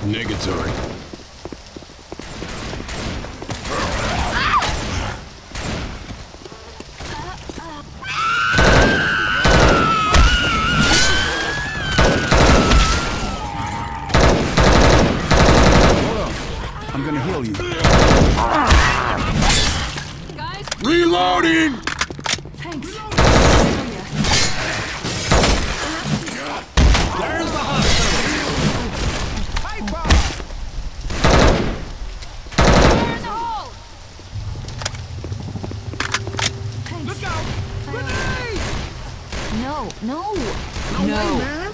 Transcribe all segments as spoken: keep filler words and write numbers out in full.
Negatory. Hold on. I'm gonna heal you. Guys, Reloading! thanks. There's the hospital. Pipe bomb. Fire in the hole! Thanks. Look out! Grenade! No, no. No, No. way, man.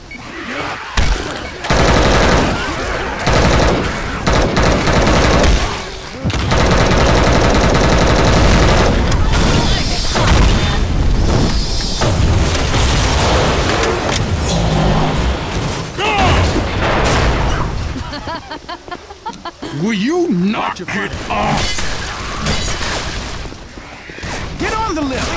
Will you knock it off? Get on the lift.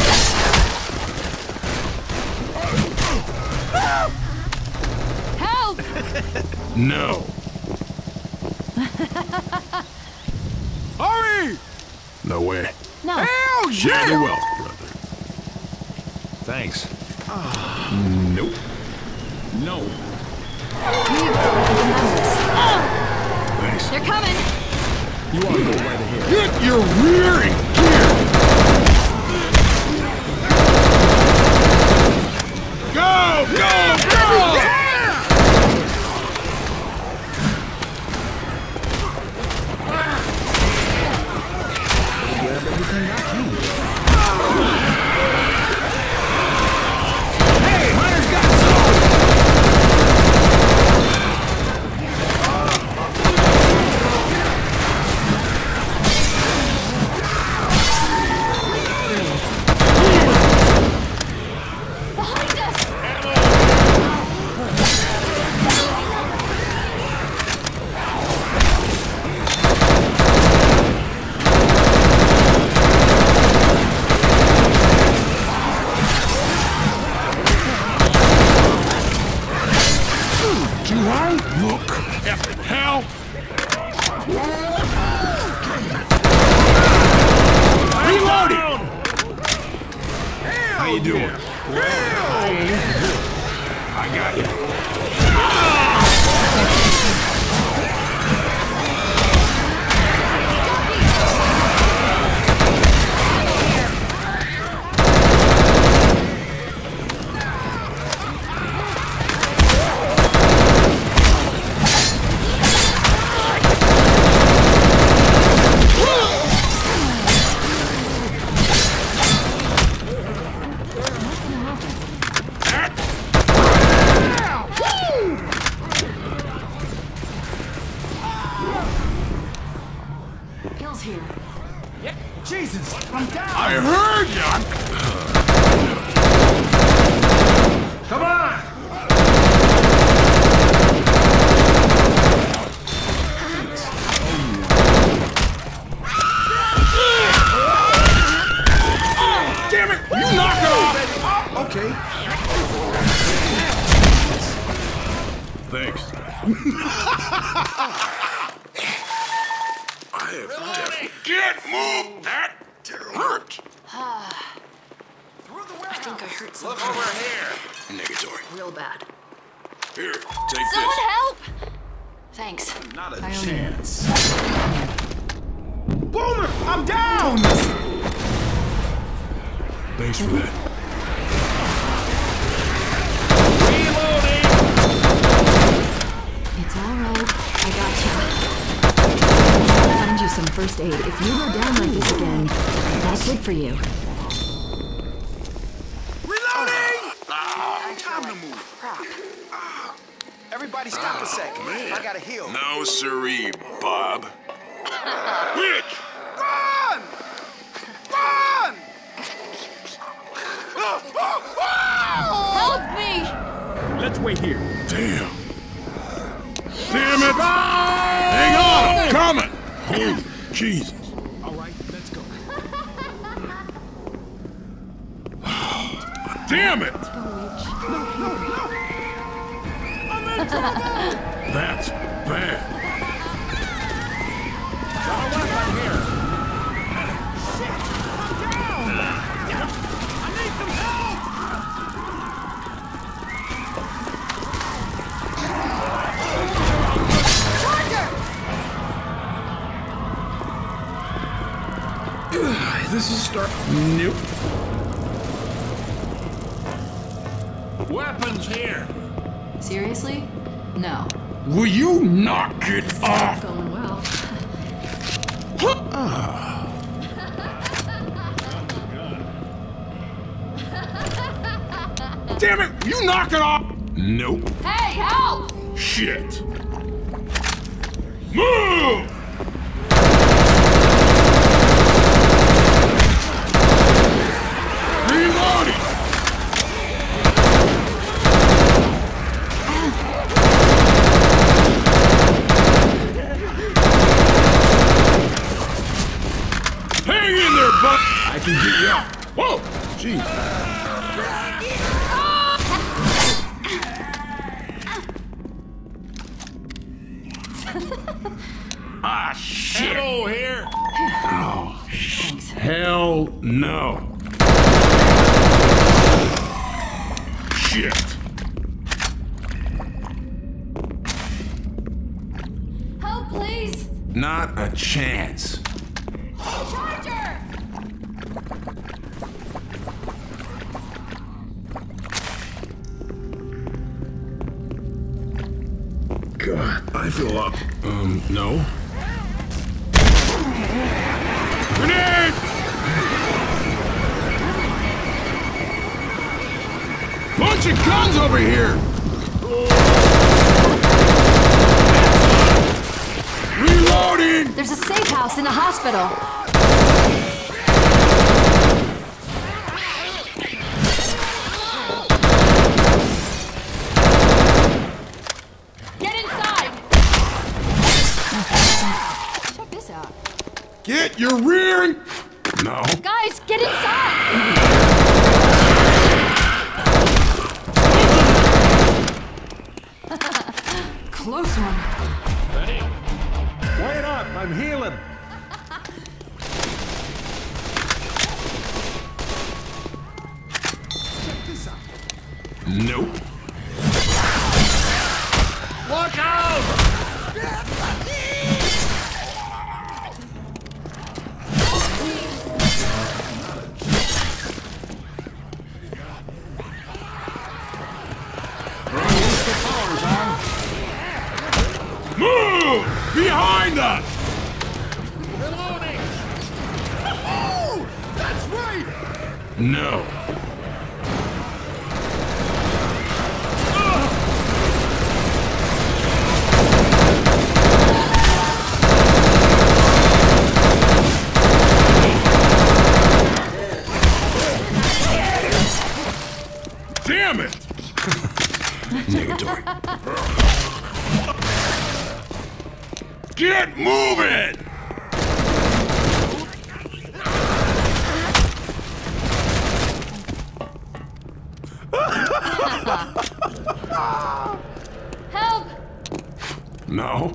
Help! No. Hurry! No way. No. Hell Share the yeah! wealth, brother. Thanks. Nope. No. Thanks. They're coming. You want to go right ahead. Get your rearing gear! Go! Go! Go! Grab everything I can. Hey, Hunter's got some! Behind us! Do I look epic hell? Reloading! How you doing? I got you. Hill's here. Jesus, I'm down! I heard ya! Come on! Damn it! You knock it off! Okay. Thanks. I have definitely... Get moved! That hurt! I think I hurt something Look over here. Negatory. real bad. Here, take Someone this. help! Thanks. Not a I owe you. chance. Boomer, I'm down! Thanks for that. Reloading! It's all right. I got you. I'll find you some first aid. If you go down like this again, that's it for you. Reloading! Time to move. Everybody stop a sec. I gotta heal. No siree, Bob. Which? Run! Run! Help me! Let's wait here. Damn. Damn it! Hang on! I'm coming! Holy Jesus. All right, let's go. Damn it! No, no, no! I'm in trouble! That's bad. Got a weapon here. Shit! I'm down! I need some help! This is start. Nope. Weapons here. Seriously? No. Will you knock it off? Going well. Damn it! You knock it off! Nope. Hey, help! Shit. Move! Reloading! Hang in there, bud! I can get you out. Whoa! Jeez. Ah, shit! Ammo here. Oh, hell no. Shit. Help, please! Not a chance. Charger! God, I feel up. Um, no. Grenade! Bunch of guns over here! Reloading! There's a safe house in the hospital. Get inside! Check this out. Get your rear... No. Guys, get inside! Close one. Ready? Wait up. I'm healing. Nope. Look out! Move! Behind us! Reloading. Oh! That's right! No. Damn it! Negatory. Get moving! Help! No.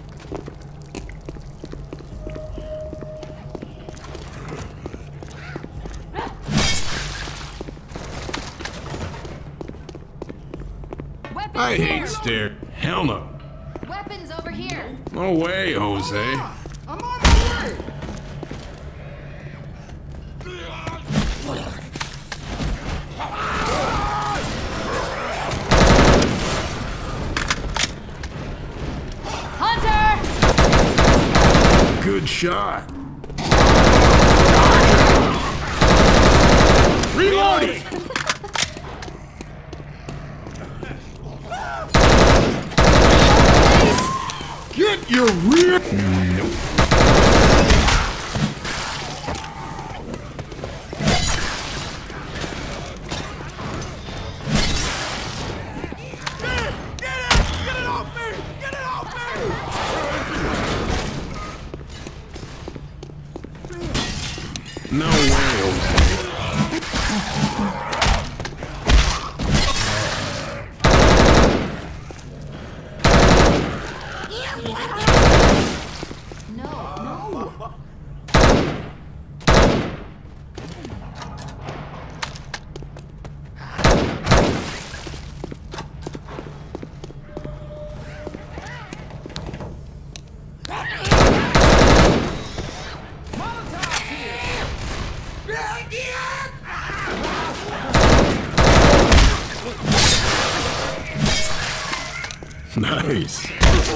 Weapons I here! hate stairs. Hell no. Weapons over here! No way, Jose. I'm on my way! Hunter! Good shot. Reloading! Get your rear... Nope. No way, Jose. Nice.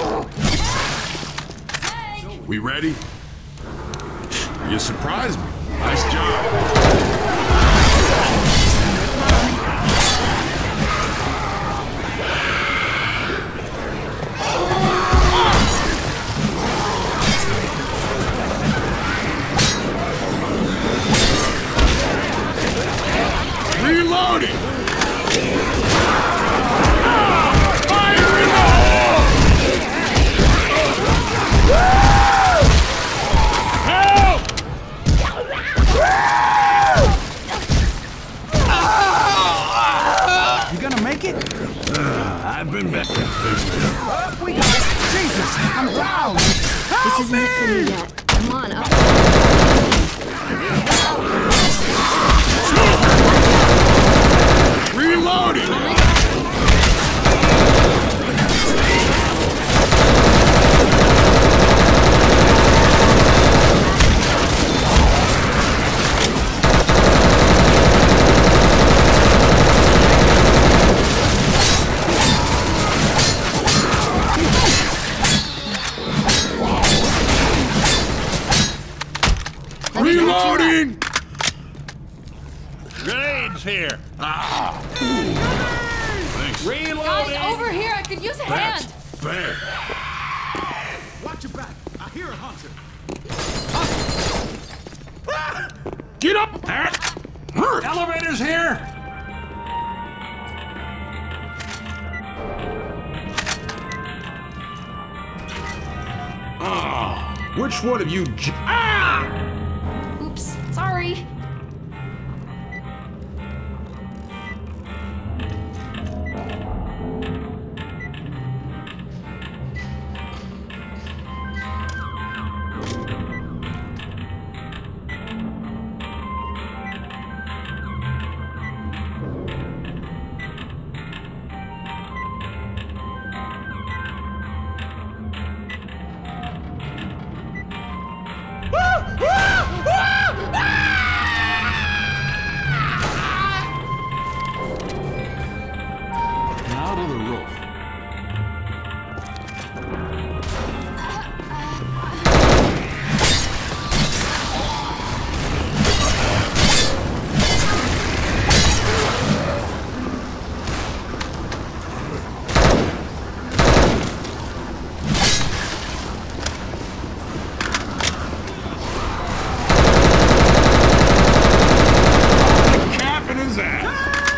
We ready? You surprised me. Nice job. Reloading! Fire in the hole! Help! You gonna make it? Uh, I've been back. Up we go. Jesus, I'm down. This isn't it for me yet. Come on, up. Reloading! Reloading! Grenades here. Ah! Thanks. Reloading. Guys, over here! I could use a That's hand! fair. Watch your back. I hear a hunter. Get up there! Elevator's here. Ah! Which one of you j- Ah! Oops, sorry. Now to the roof. Cap in his ass!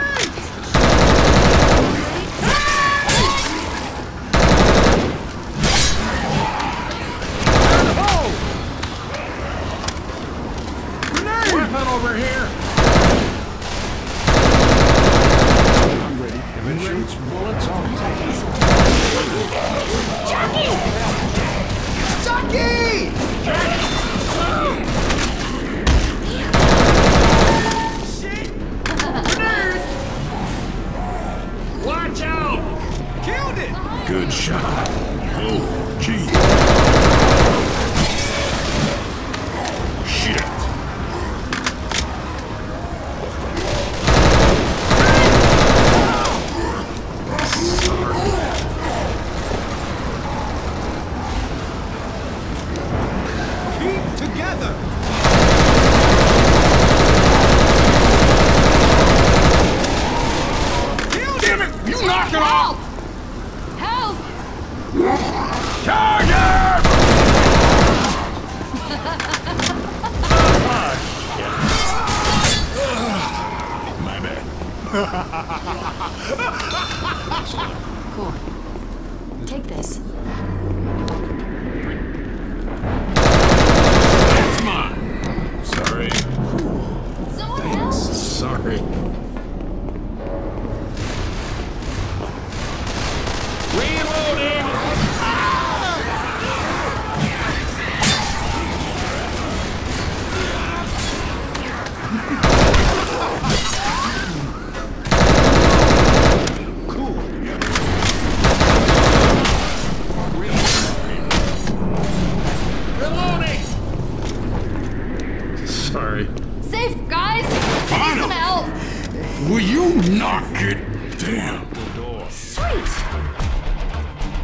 Weapon over here. I'm ready. If it shoots bullets, I'll take it. Chucky! Watch out! Killed it! Good shot. Oh, gee. Shit. Keep together! Damn it! You knocked it off! Help! Charger! My bad. Cool. Take this. That's mine. Sorry. Someone help! Sorry. Reloading! Reloading! Sorry. Safe, guys! I need Fine. some help! Will you knock it down? Sweet!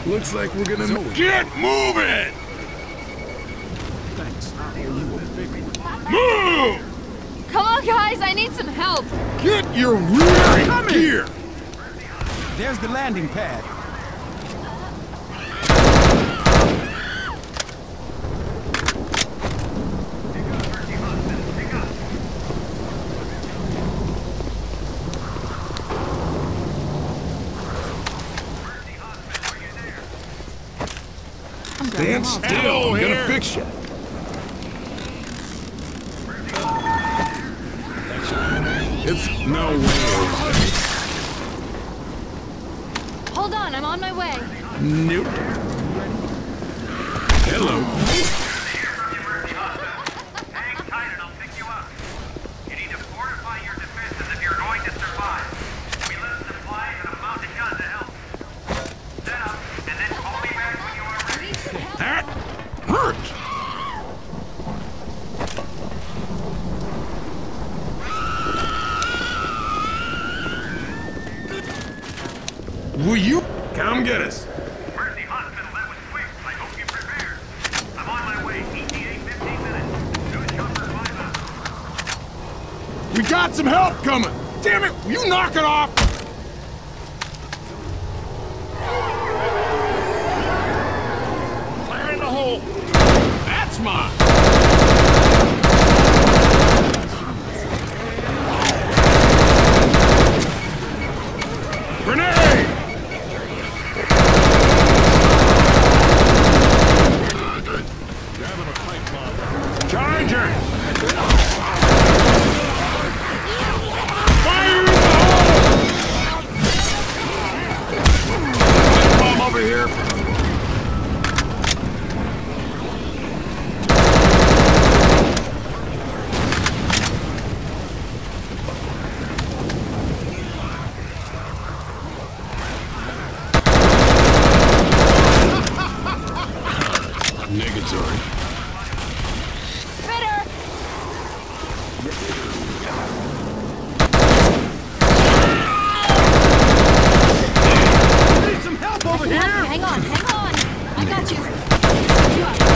Looks like we're gonna get moving. Thanks. I owe you a big one. Move! Come on, guys, I need some help. Get your rear Coming. gear. There's the landing pad. Stand still. I'm gonna fix you. It's no way. Hold on, I'm on my way. Nope. Hello. Hang tight and I'll pick you up. You need to fortify your defenses if you're going to survive. We left supplies and a mounted gun to help. Set up, and then call me back when you are ready. That hurts. Will you come get us? Mercy Hospital, that was quick. I hope you prepared. I'm on my way. E T A fifteen minutes. New chopper five out. We got some help coming. Damn it! Will you knock it off? Fire in the hole. That's mine. Grenade! Charger! Fire in the hole! Bomb over here. Negatory. Critter! Need some help over here. Hang on, hang on. I got you. You up.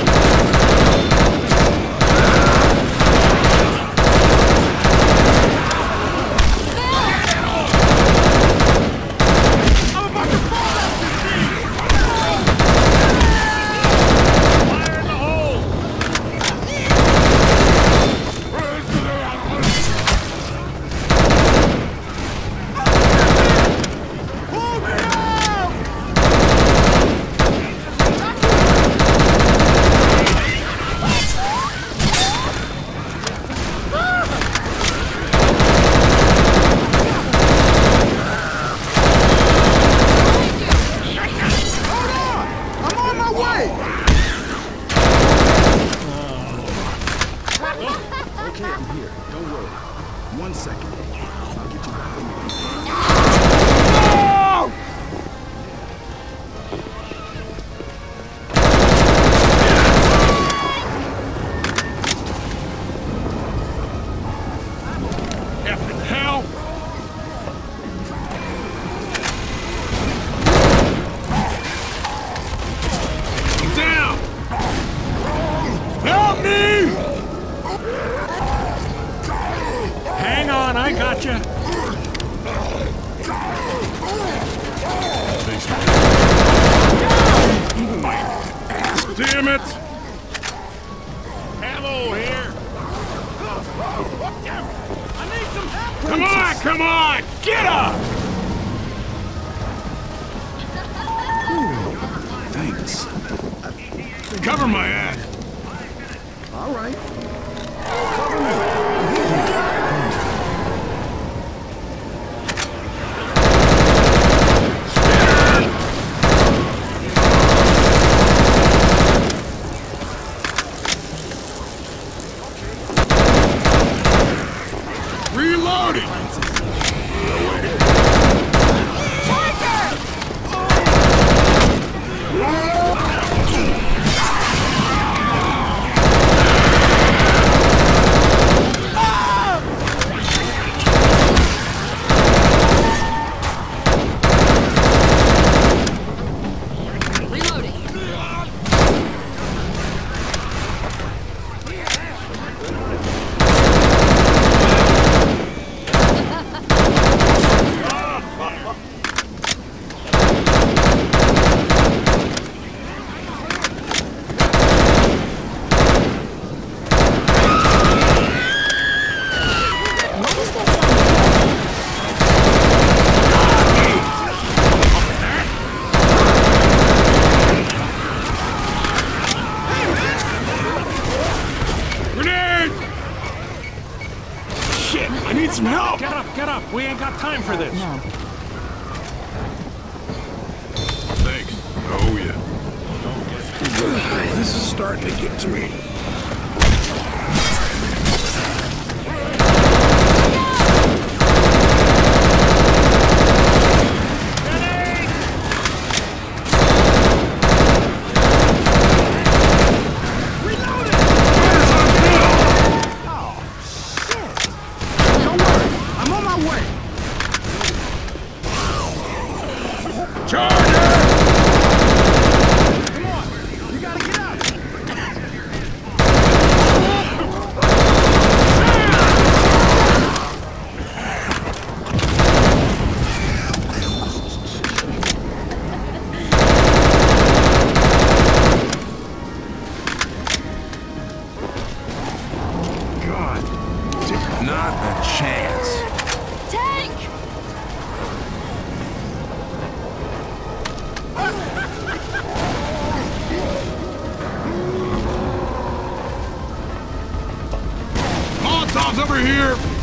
I'm about to fall out this thing. Fire in the hole. Pull me out. Hold on. I'm on my way. Okay, I'm here. Don't worry. One second. I'll get you back in there. Effing hell! I'm down! Help me! Hang on, I got you. Damn it! Ammo here. I need some help. Come on, come on! Get up! Thanks. Cover my ass! All right. Reloading! some help! Get up, get up. We ain't got time for this. No. Thanks. Oh, yeah. This is starting to get to me. Not a chance. Tank! Molotov's over here!